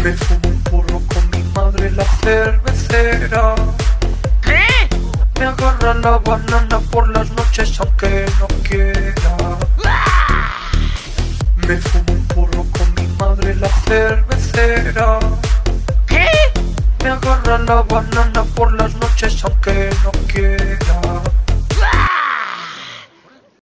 Me fumo un porro con mi madre la cervecera. ¿Qué? Me agarra la banana por las noches aunque no quiera. Me fumo un porro con mi madre la cervecera. ¿Qué? Me agarra la banana por las noches aunque no quiera.